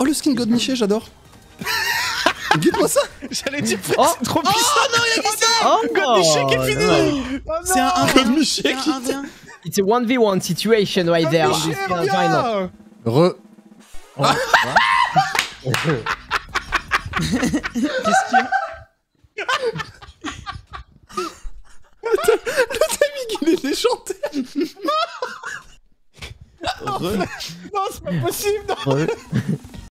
Oh, le skin Godemichet, j'adore. Guide-moi ça. J'allais dire, c'est trop puissant. Oh non, il a glissé. Godemichet qui est fini. C'est un 1v1. Godemichet qui... It's a 1v1 situation right there. Godemichet, reviens. Qu'est-ce qu'il y a? Le timing, il est déchanté. Non, c'est pas possible. Non.